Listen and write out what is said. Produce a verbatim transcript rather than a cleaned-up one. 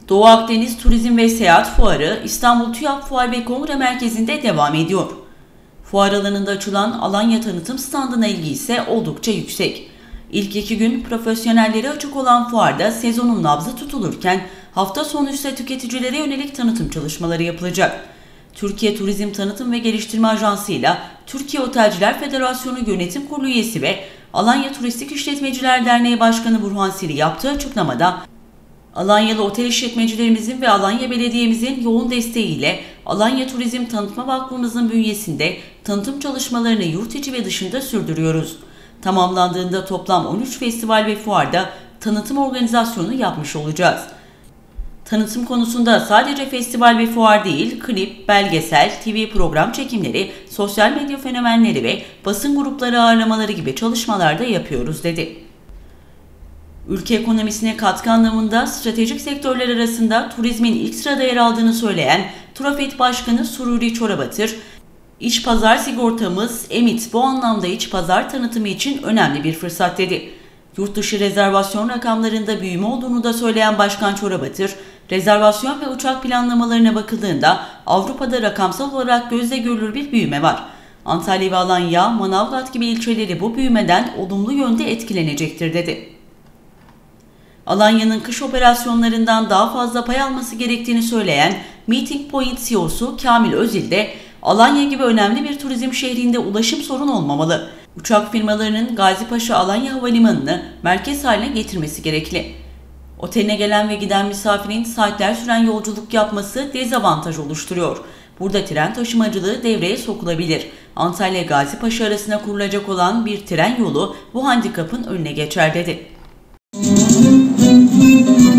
Doğu Akdeniz Turizm ve Seyahat Fuarı İstanbul TÜYAP Fuar ve Kongre Merkezi'nde devam ediyor. Fuar alanında açılan Alanya tanıtım standına ilgi ise oldukça yüksek. İlk iki gün profesyonellere açık olan fuarda sezonun nabzı tutulurken hafta sonu ise tüketicilere yönelik tanıtım çalışmaları yapılacak. Türkiye Turizm Tanıtım ve Geliştirme Ajansı ile Türkiye Otelciler Federasyonu Yönetim Kurulu üyesi ve Alanya Turistik İşletmeciler Derneği Başkanı Burhan Sili yaptığı açıklamada, Alanyalı otel işletmecilerimizin ve Alanya Belediye'mizin yoğun desteğiyle Alanya Turizm Tanıtma Vakfımızın bünyesinde tanıtım çalışmalarını yurt içi ve dışında sürdürüyoruz. Tamamlandığında toplam on üç festival ve fuarda tanıtım organizasyonu yapmış olacağız. Tanıtım konusunda sadece festival ve fuar değil, klip, belgesel, T V program çekimleri, sosyal medya fenomenleri ve basın grupları ağırlamaları gibi çalışmalar da yapıyoruz, dedi. Ülke ekonomisine katkı anlamında stratejik sektörler arasında turizmin ilk sırada yer aldığını söyleyen Turafet Başkanı Sururi Çorabatır, "İç pazar sigortamız EMİT bu anlamda iç pazar tanıtımı için önemli bir fırsat," dedi. Yurt dışı rezervasyon rakamlarında büyüme olduğunu da söyleyen Başkan Çorabatır, rezervasyon ve uçak planlamalarına bakıldığında Avrupa'da rakamsal olarak gözle görülür bir büyüme var. Antalya ve Alanya, Manavgat gibi ilçeleri bu büyümeden olumlu yönde etkilenecektir, dedi. Alanya'nın kış operasyonlarından daha fazla pay alması gerektiğini söyleyen Meeting Point C E O'su Kamil Özil de, Alanya gibi önemli bir turizm şehrinde ulaşım sorun olmamalı. Uçak firmalarının Gazipaşa Alanya Havalimanı'nı merkez haline getirmesi gerekli. Oteline gelen ve giden misafirin saatler süren yolculuk yapması dezavantaj oluşturuyor. Burada tren taşımacılığı devreye sokulabilir. Antalya Gazipaşa arasında kurulacak olan bir tren yolu bu handikapın önüne geçer, dedi.